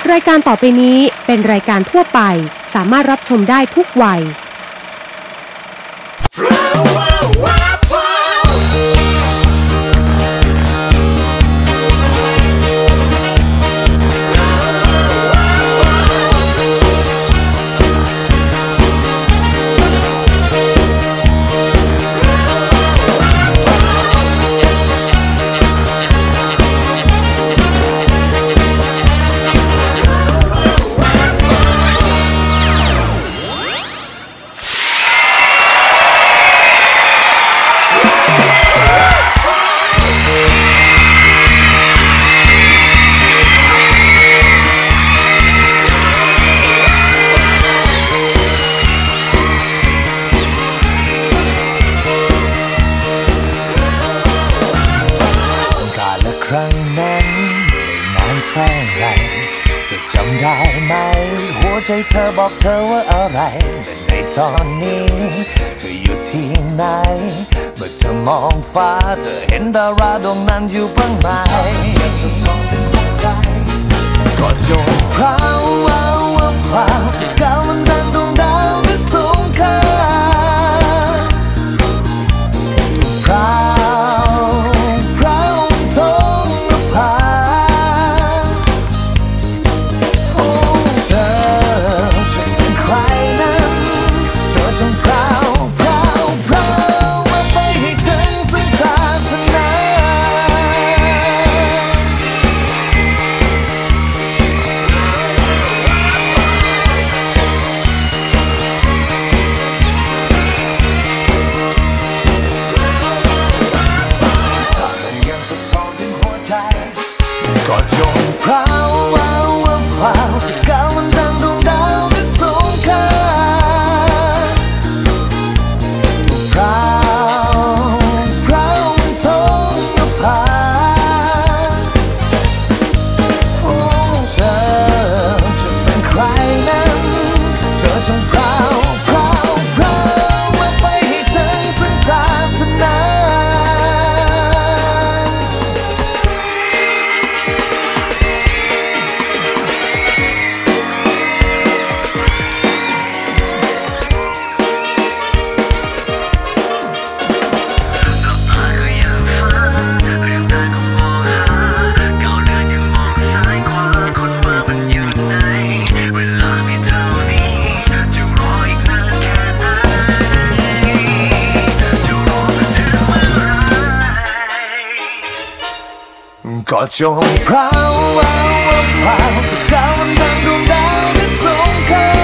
รายการต่อไปนี้เป็นรายการทั่วไปสามารถรับชมได้ทุกวัยครั้งนั้นไม่นานเท่าไรแต่จำได้ไหมหัวใจเธอบอกเธอว่าอะไรแต่ในตอนนี้เธออยู่ที่ไหนเมื่อเธอมองฟ้าเธอเห็นดาราดวงนั้นอยู่บ้างไหมก็จงพราวพราวสักก้าวมันดังดวงดาวที่สูงค่าพราวก็จงพราวพราวสักก้าวมันดังดวงดาวที่สูงค่าพราวท้องนภาโอ้เธอจะเป็นใครนั้นเธอจงพราวมาไปให้ถึงซึ่งปรารถนาก็จงพราวสักก้าวมันดังดวงดาวที่สูงค่า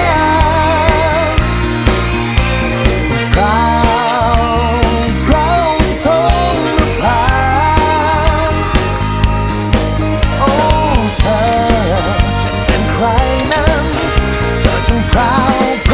พราวท้องนภาโอ้เธอจะเป็นใครนั้นเธอจงพราว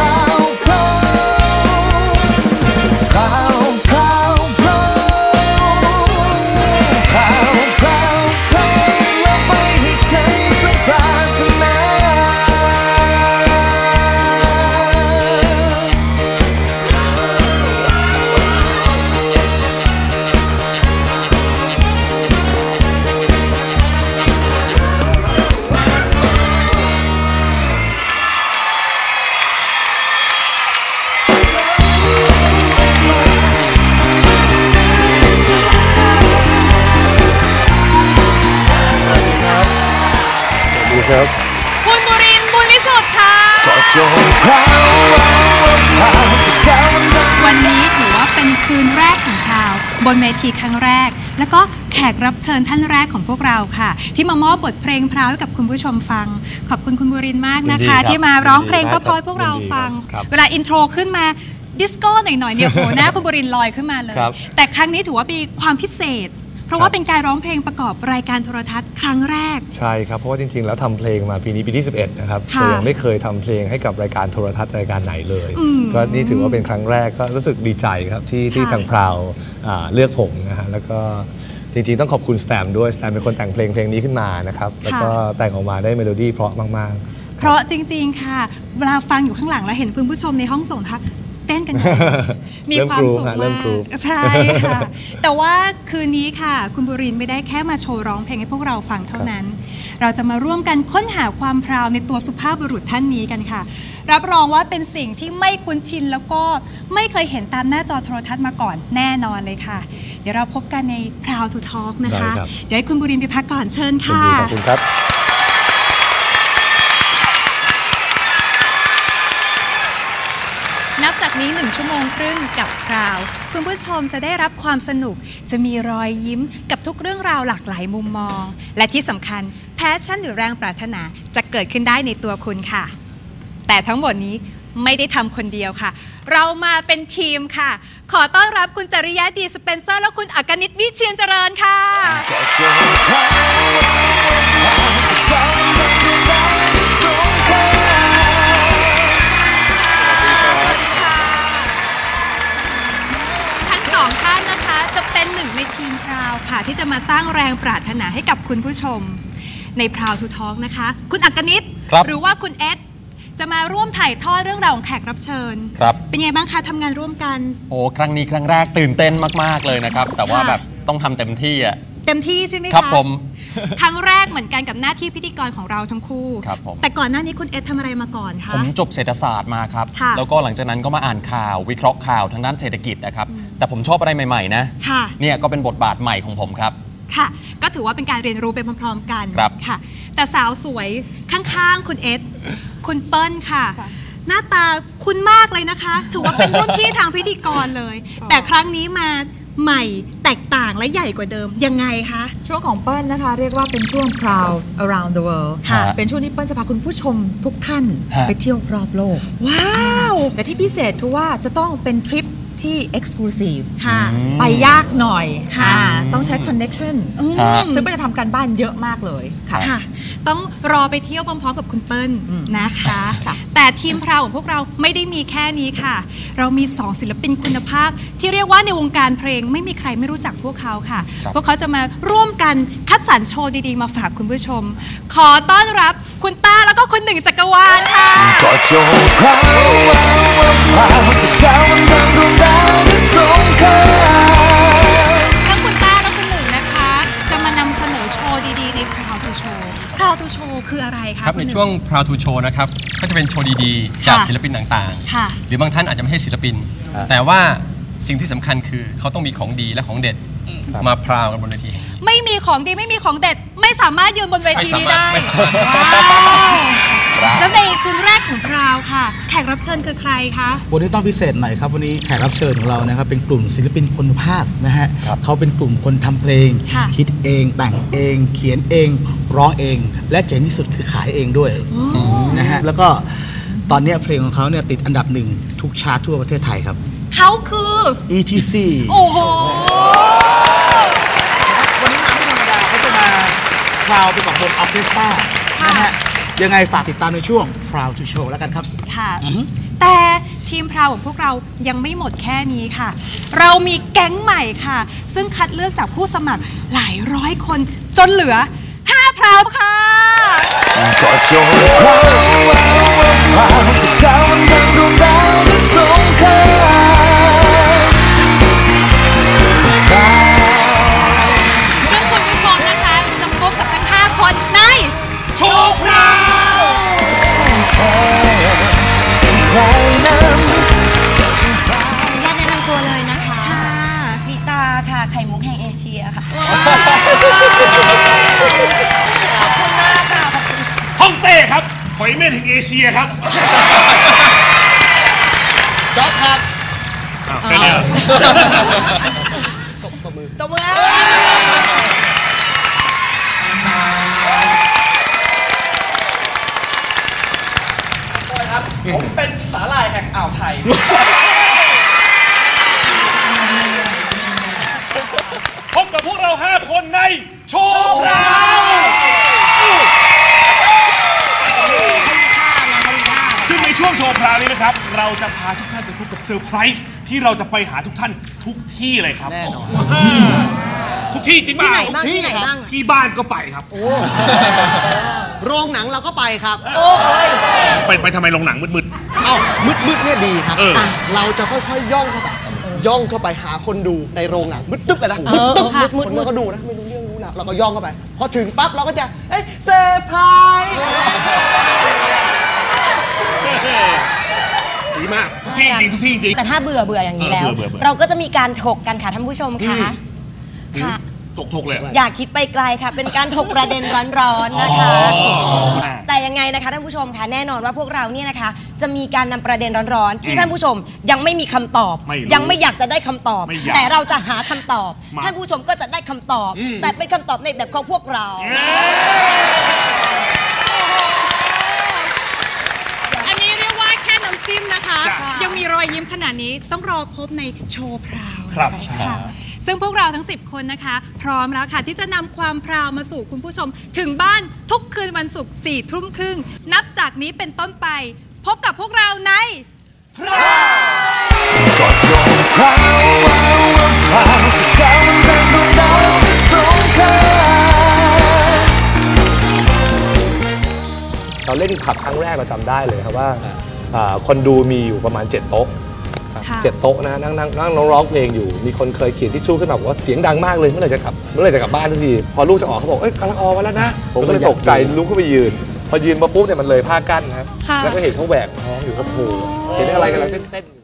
คุณบุรินทร์ บุญวิสุทธิ์ค่ะวันนี้ถือว่าเป็นคืนแรกของข่าวบนเวทีครั้งแรกแล้วก็แขกรับเชิญท่านแรกของพวกเราค่ะที่มามอบบทเพลงพราวให้กับคุณผู้ชมฟังขอบคุณคุณบุรินทร์มากนะคะที่มาร้องเพลงเพราะๆพวกเราฟังเวลาอินโทรขึ้นมาดิสโก้หน่อยๆเนี่ยโหหน้าคุณบุรินทร์ลอยขึ้นมาเลยแต่ครั้งนี้ถือว่ามีความพิเศษเพราะว่าเป็นการร้องเพลงประกอบรายการโทรทัศน์ครั้งแรกใช่ครับเพราะว่าจริงๆแล้วทำเพลงมาปีนี้ปีที่11นะครับแต่ยังไม่เคยทำเพลงให้กับรายการโทรทัศน์รายการไหนเลยก็นี่ถือว่าเป็นครั้งแรกก็รู้สึกดีใจครับที่ทางพราวเลือกผมนะฮะแล้วก็จริงๆต้องขอบคุณสแตมด้วยสแตมเป็นคนแต่งเพลงนี้ขึ้นมานะครับแล้วก็แต่งออกมาได้เมโลดี้เพราะมากๆเพราะจริงๆค่ะเวลาฟังอยู่ข้างหลังแล้วเห็นคุณผู้ชมในห้องส่งทักเต้นกันมีความสุขมากใช่ค่ะแต่ว่าคืนนี้ค่ะคุณบุรินทร์ไม่ได้แค่มาโชว์ร้องเพลงให้พวกเราฟังเท่านั้นเราจะมาร่วมกันค้นหาความพราวในตัวสุภาพบุรุษท่านนี้กันค่ะรับรองว่าเป็นสิ่งที่ไม่คุ้นชินแล้วก็ไม่เคยเห็นตามหน้าจอโทรทัศน์มาก่อนแน่นอนเลยค่ะเดี๋ยวเราพบกันใน Proud to Talk นะคะเดี๋ยวให้คุณบุรินทร์ไปพักก่อนเชิญค่ะขอบคุณครับนับจากนี้1 ชั่วโมงครึ่งกับพราวคุณผู้ชมจะได้รับความสนุกจะมีรอยยิ้มกับทุกเรื่องราวหลากหลายมุมมองและที่สำคัญแพชชั่นหรือแรงปรารถนาจะเกิดขึ้นได้ในตัวคุณค่ะแต่ทั้งหมดนี้ไม่ได้ทำคนเดียวค่ะเรามาเป็นทีมค่ะขอต้อนรับคุณจริยะดีสเปนเซอร์และคุณอักนิตวิเชียรเจริญค่ะ2 ท่านนะคะจะเป็นหนึ่งในทีมพราวค่ะที่จะมาสร้างแรงปรารถนาให้กับคุณผู้ชมในพราวทูทอล์กนะคะคุณอักนิตหรือว่าคุณเอสจะมาร่วมถ่ายทอดเรื่องราวของแขกรับเชิญเป็นไงบ้างคะทำงานร่วมกันโอ้ครั้งนี้ครั้งแรกตื่นเต้นมากๆเลยนะครับแต่ว่าแบบต้องทำเต็มที่อ่ะเต็มที่ใช่ไหมคะครับผมครั้งแรกเหมือนกันกับหน้าที่พิธีกรของเราทั้งคู่ครับผมแต่ก่อนหน้านี้คุณเอสทำอะไรมาก่อนคะผมจบเศรษฐศาสตร์มาครับแล้วก็หลังจากนั้นก็มาอ่านข่าววิเคราะห์ข่าวทางด้านเศรษฐกิจนะครับแต่ผมชอบอะไรใหม่ๆนะเนี่ยก็เป็นบทบาทใหม่ของผมครับค่ะก็ถือว่าเป็นการเรียนรู้ไปพร้อมๆกันค่ะแต่สาวสวยข้างๆคุณเอสคุณเปิ้ลค่ะหน้าตาคุ้นมากเลยนะคะถือว่าเป็นรุ่นพี่ทางพิธีกรเลยแต่ครั้งนี้มาใหม่แตกต่างและใหญ่กว่าเดิมยังไงคะช่วงของเปิ้ลนะคะเรียกว่าเป็นช่วง Proud Around the World เป็นช่วงที่เปิ้ลจะพาคุณผู้ชมทุกท่านไปเที่ยวรอบโลกว้าวแต่ที่พิเศษคือว่าจะต้องเป็นทริปที่ exclusive ไปยากหน่อยต้องใช้ connection ซึ่งเปิ้ลจะทำการบ้านเยอะมากเลยค่ะต้องรอไปเที่ยวพร้อมๆกับคุณเปิ้ลนะคะแต่ทีมพราวของพวกเราไม่ได้มีแค่นี้ค่ะเรามี2ศิลปินคุณภาพที่เรียกว่าในวงการเพลงไม่มีใครไม่รู้จักพวกเขาค่ะพวกเขาจะมาร่วมกันคัดสรรโชว์ดีๆมาฝากคุณผู้ชมขอต้อนรับคุณต้าแล้วก็คุณหนึ่งจักรวาลค่ะก็จงพราวสักก้าวดังดวงดาวที่สูงค่าทั้งคุณต้าและคุณหนึ่งนะคะจะมานำเสนอโชว์ดีๆใน Proud to Show Proud to Show คืออะไรคะครับในช่วง Proud to Show นะครับก็จะเป็นโชว์ดีๆจากศิลปินต่างๆหรือบางท่านอาจจะไม่ใช่ศิลปินแต่ว่าสิ่งที่สำคัญคือเขาต้องมีของดีและของเด็ดมาพราวกันบนเวทีไม่มีของดีไม่มีของเด็ดไม่สามารถยืนบนเวทีนี้ได้แล้วในคืนแรกของพราวค่ะแขกรับเชิญคือใครคะวันนี้ต้องพิเศษหน่อยครับวันนี้แขกรับเชิญของเรานะครับเป็นกลุ่มศิลปินคุณภาพนะฮะเขาเป็นกลุ่มคนทำเพลงคิดเองแต่งเองเขียนเองร้องเองและเจ๋งที่สุดคือขายเองด้วยนะฮะแล้วก็ตอนนี้เพลงของเขาเนี่ยติดอันดับ1ทุกชาร์ตทั่วประเทศไทยครับเขาคือ ETC โอ้โหวันนี้มาไม่ธรรมดาเขาจะมาพราวไปกับวงออร์เคสตรานะฮะยังไงฝากติดตามในช่วง Proud to Show แล้วกันครับค่ะแต่ทีมพราวของพวกเรายังไม่หมดแค่นี้ค่ะเรามีแก๊งใหม่ค่ะซึ่งคัดเลือกจากผู้สมัครหลายร้อยคนจนเหลือ5พราวค่ะก็จงพราวสักก้าวดังดวงดาวที่สูงค่าซึ่งคุณผู้ชมนะคะจะพบกับทั้ง5คนในโชว์พราวขออนุญาตแนะนำตัวเลยนะคะลิตาค่ะไข่มุกแห่งเอเชียค่ะขอบคุณมากค่ะขอบคุณฮ่องเต้ครับหอยเม่นแห่งเอเชียครับจ๊อบครับเป็นไงตบมือผมเป็นสาหร่ายแห่งอ่าวไทยพบกับพวกเรา5คนในโชว์พราวซึ่งในช่วงโชว์พราวนี้นะครับเราจะพาทุกท่านไปพบกับเซอร์ไพรส์ที่เราจะไปหาทุกท่านทุกที่เลยครับแน่นอนทุกที่จริงป่ะที่ไหนบ้างที่บ้านก็ไปครับโรงหนังเราก็ไปครับไปทำไมโรงหนังมืดเอ้ามืดเนี่ยดีครับเราจะค่อยๆย่องเข้าไปหาคนดูในโรงหนังมืดตึ๊บเลยนะมืดตึ๊บคนก็ดูนะไม่รู้เรื่องรู้ราวเราก็ย่องเข้าไปพอถึงปั๊บเราก็จะเซอร์ไพรส์ดีมากทุกที่จริงทุกที่จริงแต่ถ้าเบื่ออย่างนี้แล้วเราก็จะมีการถกกันค่ะท่านผู้ชมค่ะถกเลยอย่าคิดไปไกลค่ะเป็นการถกประเด็นร้อนๆนะคะแต่ยังไงนะคะท่านผู้ชมค่ะแน่นอนว่าพวกเราเนี่ยนะคะจะมีการนำประเด็นร้อนๆที่ท่านผู้ชมยังไม่มีคำตอบยังไม่อยากจะได้คำตอบแต่เราจะหาคำตอบท่านผู้ชมก็จะได้คำตอบแต่เป็นคำตอบในแบบของพวกเราอันนี้เรียกว่าแค่น้ำจิ้มนะคะยังมีรอยยิ้มขนาดนี้ต้องรอพบในโชว์พราวใช่ค่ะซึ่งพวกเราทั้ง10คนนะคะพร้อมแล้วค่ะที่จะนำความพราวมาสู่คุณผู้ชมถึงบ้านทุกคืนวันศุกร์ 22:30 น.นับจากนี้เป็นต้นไปพบกับพวกเราในพราวก็ตรงพราวพราวสักแก้วดังดวงดาวที่สูงค่าเราเล่นขับครั้งแรกเราจำได้เลยครับว่าคนดูมีอยู่ประมาณ7 โต๊ะ7 โต๊ะนะนั่งร้องเพลงอยู่มีคนเคยเขียนทิชชู่ขึ้นมาบอกว่าเสียงดังมากเลยเมื่อไหร่จะกลับบ้านทุกทีพอลูกจะออกเขาบอกกำลังออกมาแล้วนะผมก็เลยตกใจลุกขึ้นไปยืนพอยืนมาปุ๊บเนี่ยมันเลยผ้ากั้นครับแล้วก็เห็นเขาแหวกท้องอยู่ก็โผล่เห็นอะไรกันแล้วเต้น